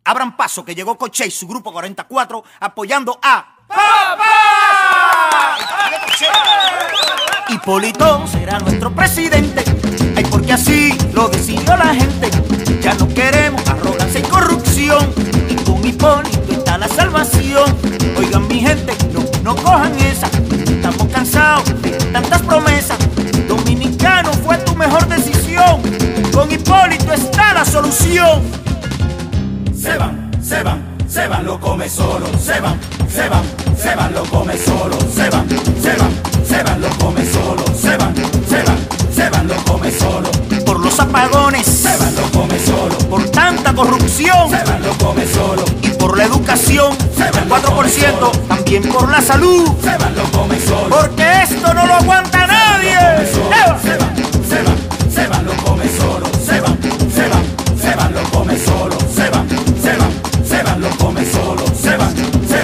Abran paso que llegó Coche y su grupo 44 apoyando a ¡Papá! Hipólito será nuestro presidente. Ay, porque así lo decidió la gente. Ya no queremos arrogancia y corrupción. Y con Hipólito está la salvación. Oigan mi gente, no cojan esa. Estamos cansados de tantas promesas. Dominicano fue tu mejor decisión. Con Hipólito está la solución. Se van, lo come solo. Se van, lo come solo. Se van, lo come solo. Se van, lo come solo. Por los apagones, Se van, lo come solo. por tanta corrupción, Se van, lo come solo. y por la educación, Se van, el lo come 4%, solo. también por la salud, Se van, lo come solo. porque esto no lo aguanta nadie. Se van, lo come solo. Se van, lo come solo. Se van, lo come solo. Se van.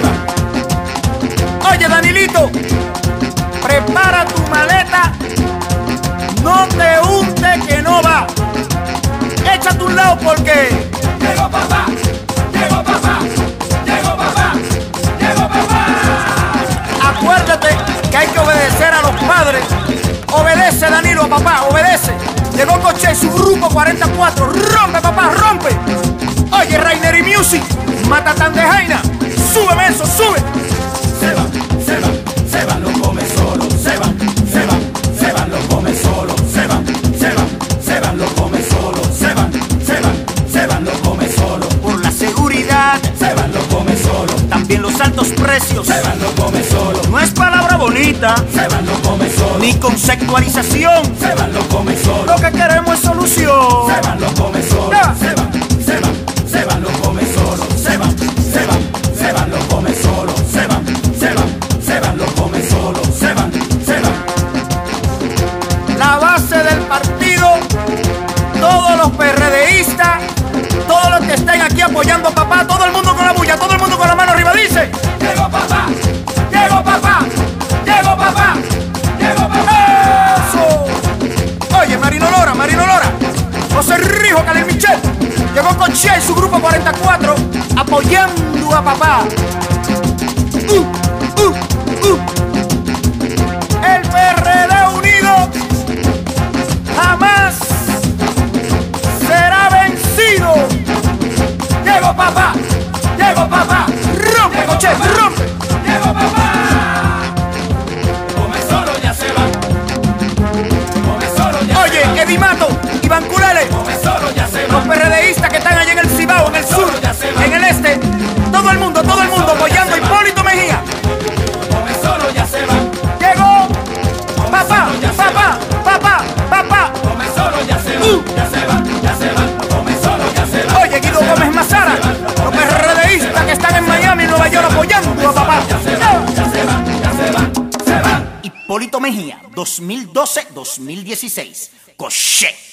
Oye, Danilito, prepara tu maleta, no te unte que no va. Échate un lado porque Llegó papá, llegó papá, llegó papá, llegó papá. acuérdate que hay que obedecer a los padres. Obedece, Danilo, a papá, obedece. Llegó Coche y su grupo 44. Rompe, papá, rompe. Oye, Rainer y Music, Matatán de Jaina. Súbeme eso, sube. Se van, lo come solo. Se van, lo come solo. Se van, lo come solo. Se van, lo come solo. Por la seguridad, Se van, lo come solo. también los altos precios. Se van, lo come solo. No es palabra bonita, Se van, lo come solo. ni conceptualización. Se van, lo come solo. Lo que queremos es solución. Se van, lo come solo. Ya. Se van, lo come solo. Se van, lo come solo. Se van, lo come solo. Se van. La base del partido, todos los PRDistas, todos los que estén aquí apoyando a papá, todo el mundo con la bulla, todo el mundo con la mano arriba, dice. Llegó papá, llegó papá, llegó papá, llegó papá. ¡Eso! Oye, Marino Lora, José Rijo, Calil Michel, llegó Coche y su grupo 44 apoyando a papá. El PRD unido jamás será vencido. Llegó papá, llegó papá, Rompe, Coche, rompe. llegó papá. Come solo ya se van. Come solo ya se Oye, van. Edimato, Iván Curele, Come solo ya se los van. PRDistas que están allá en el Cibao, en el sur, en el este, todo el mundo apoyando a Hipólito Mejía. Come solo ya se van. Llegó papá. Come solo ya se van. Ya se van. Come solo ya se van. Oye, Guido Gómez Mazara, los PRDistas que están en Miami y Nueva York apoyando a papá. Se van. Hipólito Mejía, 2012-2016. Coche.